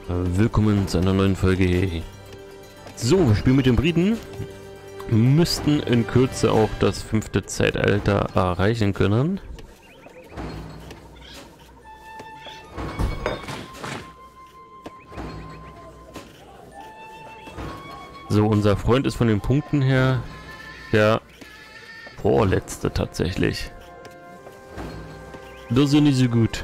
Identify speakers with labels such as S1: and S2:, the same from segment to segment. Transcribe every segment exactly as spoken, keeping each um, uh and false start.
S1: Willkommen zu einer neuen Folge. So, wir spielen mit den Briten. Müssten in Kürze auch das fünfte Zeitalter erreichen können. So, unser Freund ist von den Punkten her der vorletzte tatsächlich. Das ist nicht so gut.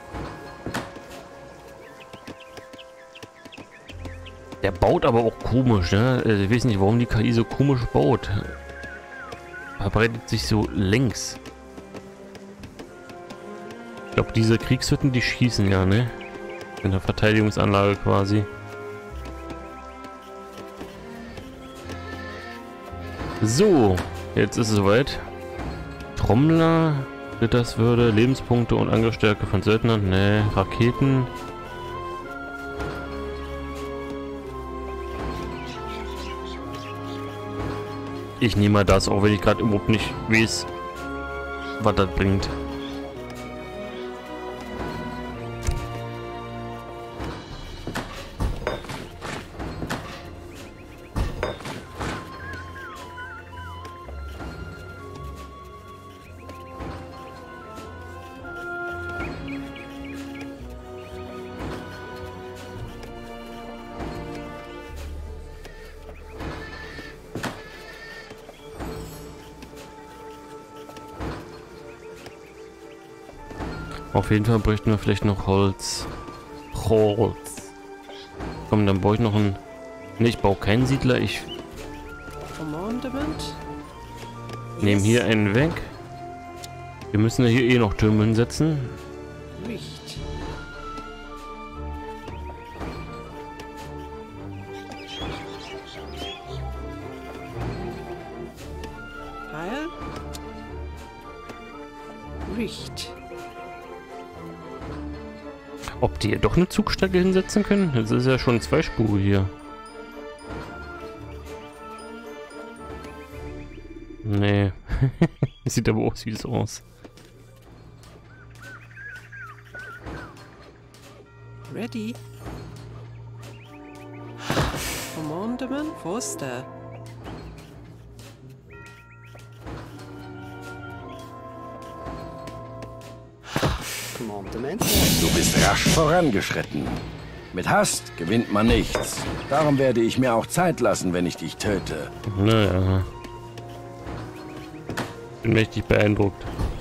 S1: Der baut aber auch komisch, ne? Ich weiß nicht, warum die K I so komisch baut. Verbreitet sich so längs. Ich glaube, diese Kriegshütten, die schießen ja, ne? In der Verteidigungsanlage quasi. So, jetzt ist es soweit. Trommler, Ritterswürde, Lebenspunkte und Angriffsstärke von Söldnern, ne? Raketen. Ich nehme mal das, auch wenn ich gerade überhaupt nicht weiß, was das bringt. Auf jeden Fall bräuchten wir vielleicht noch Holz. Holz. Komm, dann brauche ich noch einen... Ne, ich baue keinen Siedler. Ich nehme hier einen weg. Wir müssen ja hier eh noch Türme hinsetzen. Ob die hier doch eine Zugstrecke hinsetzen können? Das ist ja schon zwei Spuren hier. Nee. Sieht aber auch süß aus.
S2: Ready? Commandment, wo ist der?
S3: Du bist rasch vorangeschritten. Mit Hast gewinnt man nichts. Darum werde ich mir auch Zeit lassen, wenn ich dich töte.
S1: Naja. Bin mächtig beeindruckt.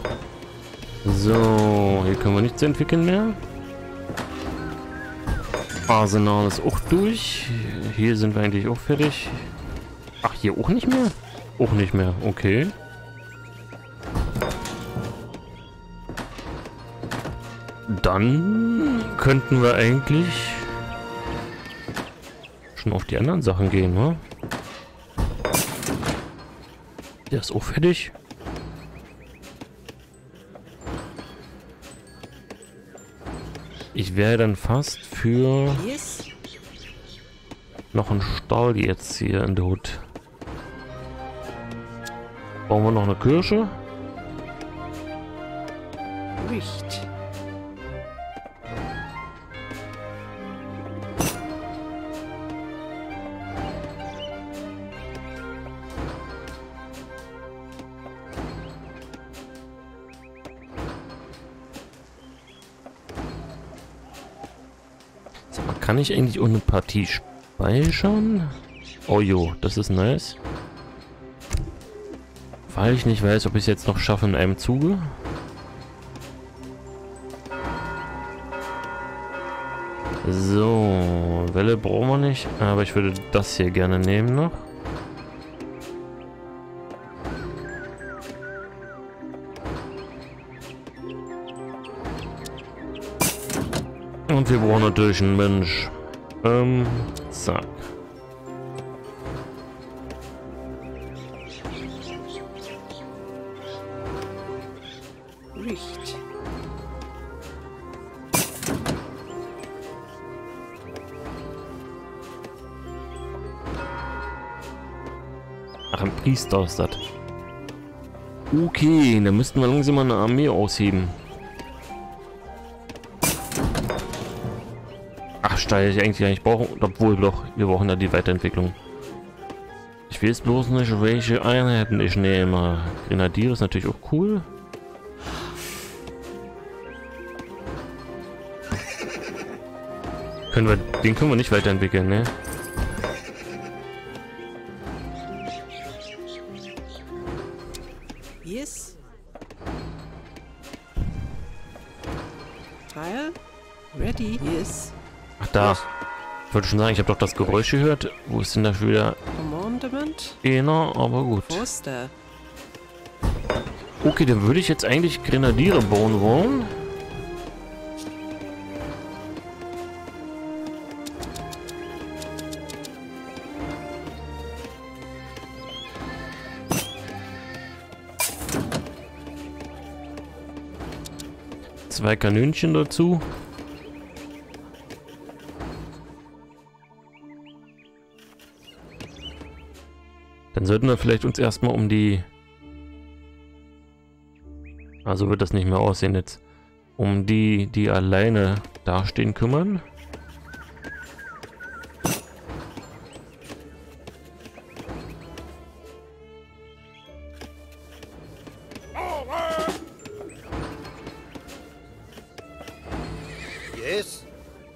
S1: So, hier können wir nichts entwickeln mehr. Arsenal ist auch durch. Hier sind wir eigentlich auch fertig. Ach, hier auch nicht mehr? Auch nicht mehr, okay. Dann könnten wir eigentlich schon auf die anderen Sachen gehen, ne? Der ist auch fertig. Ich wäre dann fast für noch einen Stall jetzt hier in der Hut. Brauchen wir noch eine Kirsche?
S2: Nicht.
S1: Kann ich eigentlich auch eine Partie speichern? Oh jo, das ist nice. Weil ich nicht weiß, ob ich es jetzt noch schaffe in einem Zuge. So, Welle brauchen wir nicht, aber ich würde das hier gerne nehmen noch. Und wir brauchen natürlich einen Mensch. Ähm, zack.
S2: Nicht.
S1: Ach, ein Priester ist das. Okay, dann müssten wir langsam mal eine Armee ausheben. Ach, steil ich eigentlich gar nicht brauchen. Obwohl doch, wir brauchen da die Weiterentwicklung. Ich weiß bloß nicht, welche Einheiten ich nehme. Grenadier ist natürlich auch cool. Können wir, den können wir nicht weiterentwickeln, ne?
S2: Yes. Teil? Ready? Yes.
S1: Ach, da. Ich wollte schon sagen, ich habe doch das Geräusch gehört. Wo ist denn da schon wieder?
S2: Commandment?
S1: Einer, aber gut.
S2: Forster.
S1: Okay, dann würde ich jetzt eigentlich Grenadiere bauen wollen. Zwei Kanönchen dazu. Dann sollten wir vielleicht uns erstmal um die... Also wird das nicht mehr aussehen jetzt. Um die, die alleine dastehen, kümmern.
S4: Yes.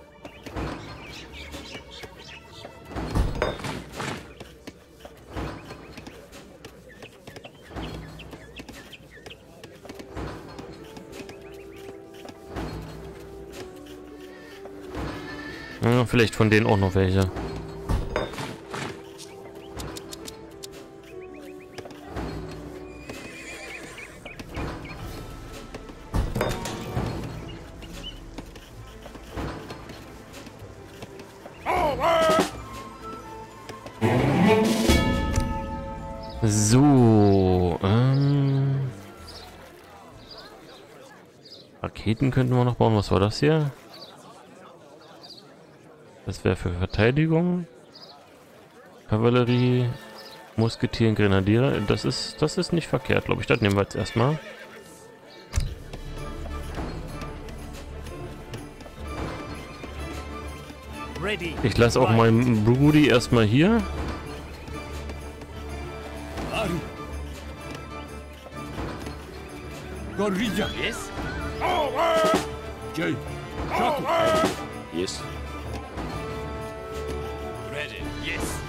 S1: Ja, vielleicht von denen auch noch welche. So, ähm... Raketen könnten wir noch bauen. Was war das hier? Das wäre für Verteidigung. Kavallerie, Musketieren, Grenadiere. Das ist, das ist nicht verkehrt, glaube ich. Das nehmen wir jetzt erstmal. Ich lasse auch meinen Brudi erstmal hier.
S4: Yes.
S3: Yes.
S4: Ready. Yes.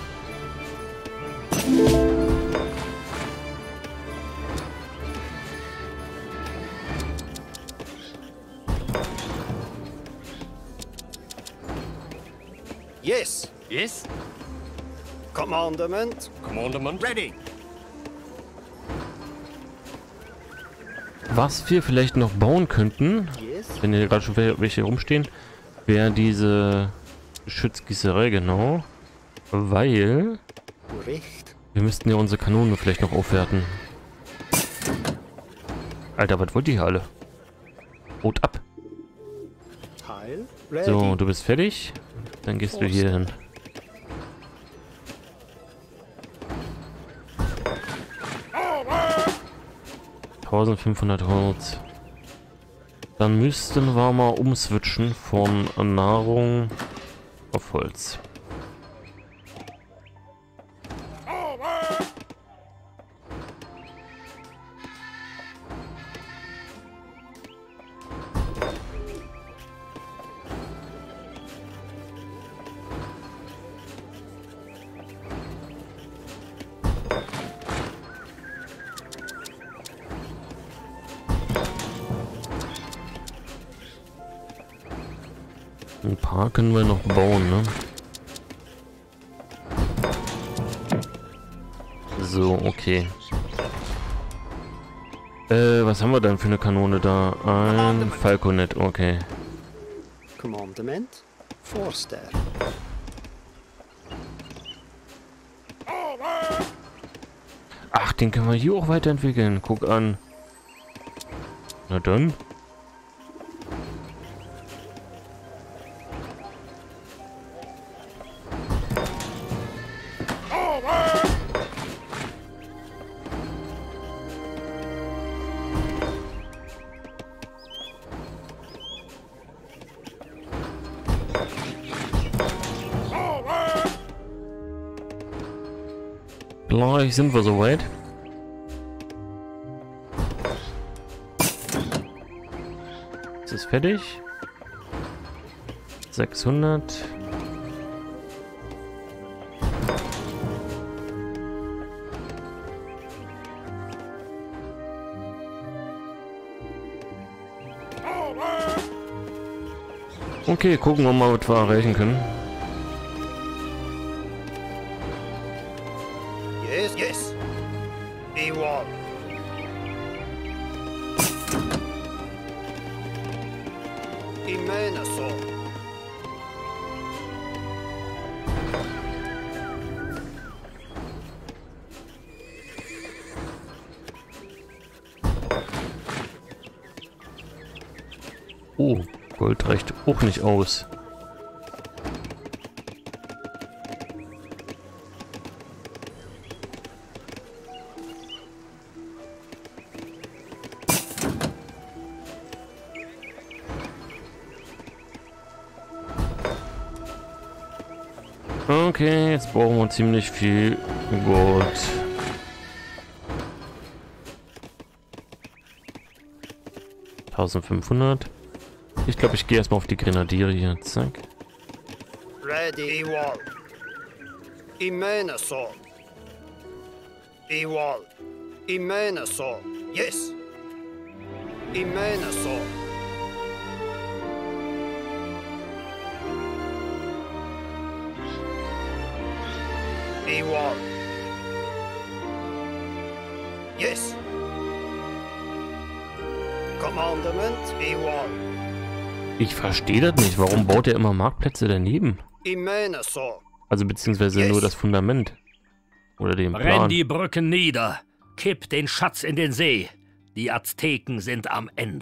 S4: Yes. Yes. Commandment. Commandment. Ready.
S1: Was wir vielleicht noch bauen könnten,
S4: Yes.
S1: wenn hier gerade schon welche rumstehen, wäre diese Geschützgießerei, genau. Weil
S4: Recht.
S1: wir müssten ja unsere Kanonen vielleicht noch aufwerten. Alter, was wollt ihr hier alle? Rot ab.
S4: Teil. Ready.
S1: So, du bist fertig. Dann gehst du hier hin. eintausendfünfhundert Holz. Dann müssten wir mal umswitchen von Nahrung auf Holz. Ein paar können wir noch bauen, ne? So, okay. Äh, was haben wir denn für eine Kanone da? Ein Falconet, okay.
S4: Commandment. Forster.
S1: Ach, den können wir hier auch weiterentwickeln. Guck an. Na dann. Gleich sind wir soweit. Es ist fertig. sechshundert. Okay, gucken wir mal, was wir erreichen können.
S4: Yes, yes. Igual. Imena so.
S1: Oh, Gold reicht auch nicht aus. Okay, jetzt brauchen wir ziemlich viel Gold. eintausendfünfhundert. Ich glaube, ich gehe erstmal auf die Grenadiere hier. Zack.
S4: Ready. Igual. Imena so. Igual. Imena so. Yes. Imena so. Igual. Yes. Commandment. Igual.
S1: Ich verstehe das nicht. Warum baut er immer Marktplätze daneben?
S4: Imena so.
S1: Also beziehungsweise
S4: Yes.
S1: nur das Fundament. Oder den
S5: Brenn
S1: Plan.
S5: die Brücken nieder. Kipp den Schatz in den See. Die Azteken sind am Ende.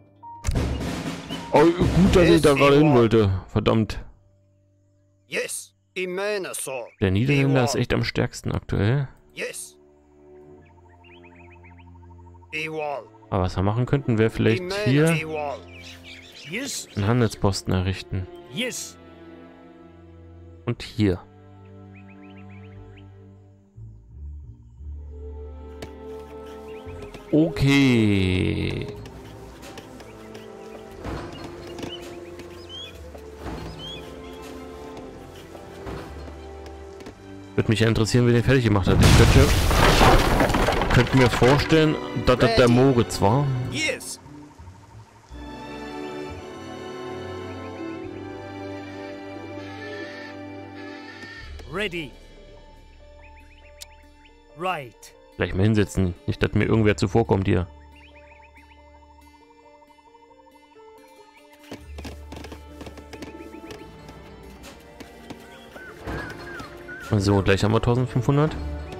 S1: Oh, gut, dass ich da gerade hin wollte. Verdammt.
S4: Yes. Imena so.
S1: Der Niederländer ist echt am stärksten aktuell.
S4: Yes. Igual.
S1: Aber was wir machen könnten, wäre vielleicht
S4: Imena
S1: hier
S4: igual.
S5: Yes,
S1: einen Handelsposten errichten.
S5: yes.
S1: Und hier. Okay. Würde mich ja interessieren, wer den fertig gemacht hat. Ich könnte, könnte mir vorstellen, dass das der Moritz war.
S4: Yes.
S5: Ready. Right.
S1: Gleich mal hinsetzen. Nicht, dass mir irgendwer zuvorkommt hier. So, gleich haben wir eintausendfünfhundert.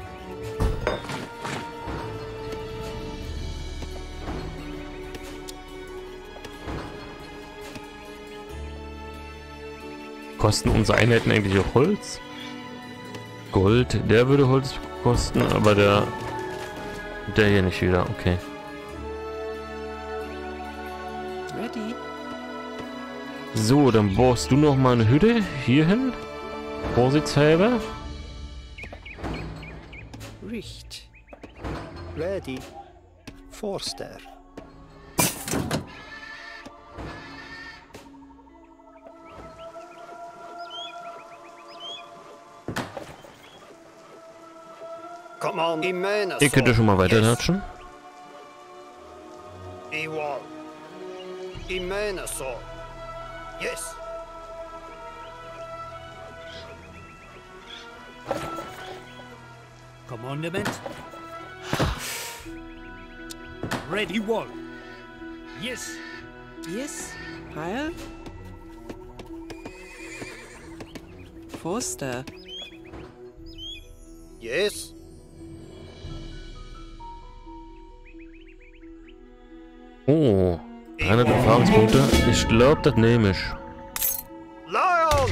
S1: Kosten unsere Einheiten eigentlich auch Holz? Gold, der würde Holz kosten, aber der der hier nicht wieder, okay.
S2: Ready.
S1: So, dann baust du noch mal eine Hütte hier hin. Vorsichtshalber.
S2: Richt.
S4: Ready. Forster. Come on. Imena
S1: Ihr könnt ja schon mal weiter
S4: Yes.
S1: natschen.
S4: Igual. Imena so. Yes.
S5: Commandment. Ready wall. Yes.
S2: Yes. Pile. Forster.
S4: Yes.
S1: Oh, dreihundert Erfahrungspunkte. Ich glaube, das nehme ich.
S4: Lion.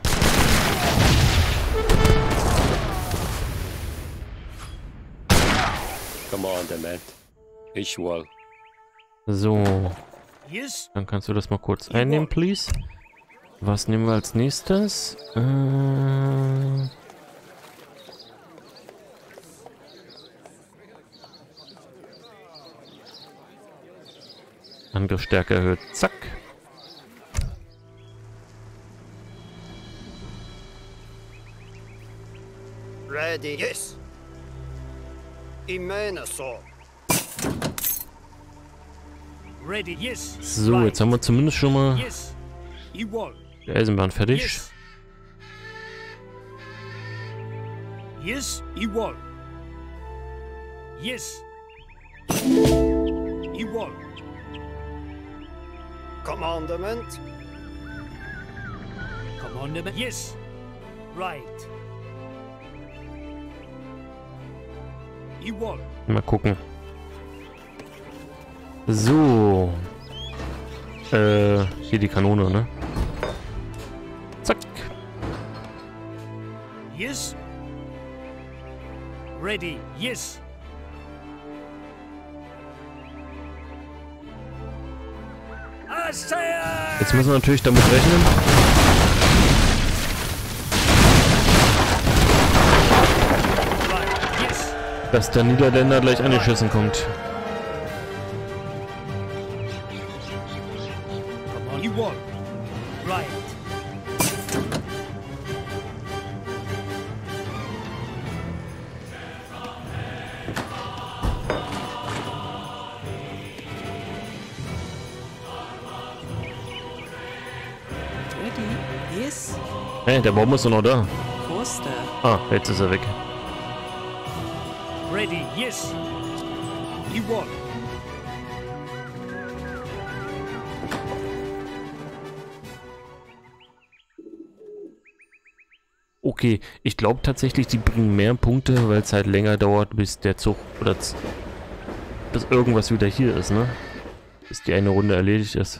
S6: Commandment. Ich wohl.
S1: So,
S5: Yes.
S1: dann kannst du das mal kurz einnehmen, please. Was nehmen wir als nächstes? Äh, Angriffsstärke erhöht. Zack.
S4: Ready, yes. Imena so.
S5: Ready, yes.
S1: So, jetzt haben wir zumindest schon mal
S5: Yes. Igual.
S1: die Eisenbahn fertig.
S5: Yes. Yes, igual. Yes. Igual.
S4: Commandment.
S5: Commandment. Yes. Right. Igual.
S1: Mal gucken. So. Äh, hier die Kanone, ne? Zack.
S5: Yes. Ready. Yes. Assail!
S1: Jetzt müssen wir natürlich damit rechnen.
S5: Right. Yes.
S1: Dass der Niederländer gleich angeschissen kommt.
S5: Come on. Igual. Right.
S2: Ready? Yes.
S1: Hey, der Baum ist doch noch da.
S2: Forster.
S1: Ah, jetzt ist er weg.
S5: Ready. Yes. Igual.
S1: Okay, ich glaube tatsächlich, die bringen mehr Punkte, weil es halt länger dauert, bis der Zug oder z- bis irgendwas wieder hier ist, ne? Bis die eine Runde erledigt ist.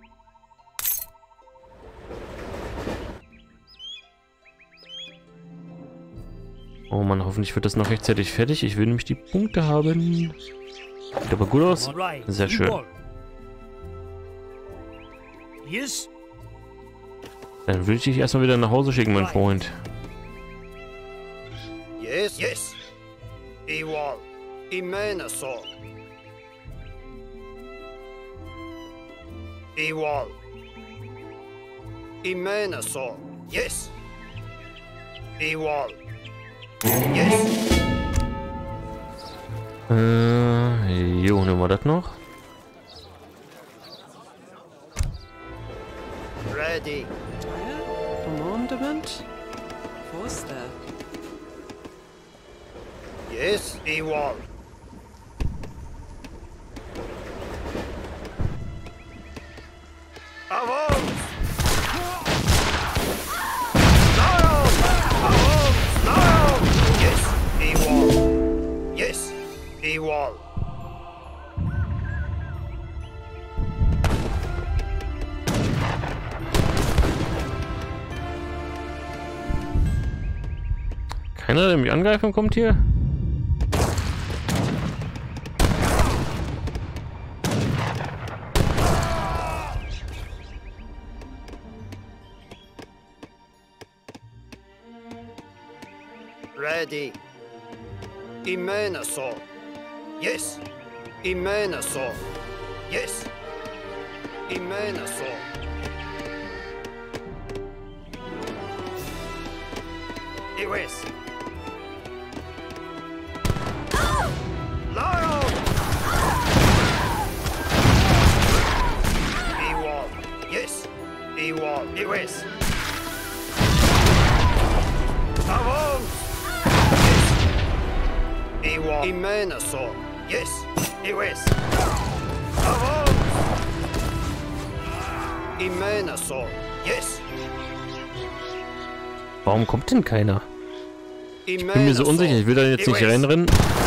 S1: Oh Mann, hoffentlich wird das noch rechtzeitig fertig. Ich will nämlich die Punkte haben. Sieht aber gut aus.
S5: Right.
S1: Sehr schön.
S5: Igual. Yes.
S1: Dann will ich dich erstmal wieder nach Hause schicken, mein Freund.
S4: Yes, yes. Igual. Imena so. Igual. Imena so. Yes. Igual. Yes.
S1: Äh, jo, nehmen wir das noch.
S4: Ready.
S2: Trial. Commandment. Forster.
S4: Yes, igual. Avance! Lion! Avance! Lion! Yes, igual. Yes, igual.
S1: Keiner, der mich angreifen kommt hier?
S4: Ready. Imena so. Yes. Imena so. Yes. Imena so. Iwis. Lion! Ewall. Yes. Ewall. Iwis. Avance! Ewall. Imena so. Yes. Iwis. Avance! Imena so. Yes.
S1: Warum kommt denn keiner?
S4: Ich
S1: Bin mir so unsicher, ich will da jetzt nicht reinrennen,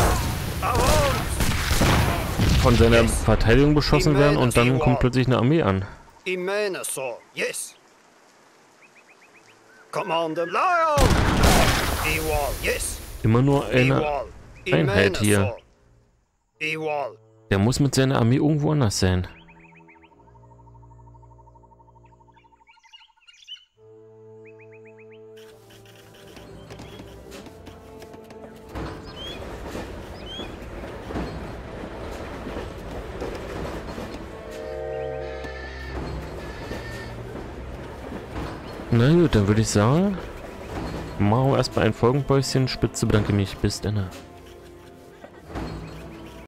S1: von seiner Verteidigung beschossen werden und dann kommt plötzlich eine Armee an.
S4: Imena so. Yes. Commander Lion! Ewall. Yes.
S1: Immer nur eine
S4: Ewall.
S1: Einheit hier.
S4: Ewall.
S1: Der muss mit seiner Armee irgendwo anders sein. Na gut, dann würde ich sagen, machen wir erstmal ein Folgenpäuschen. Spitze bedanke mich. Bis dann.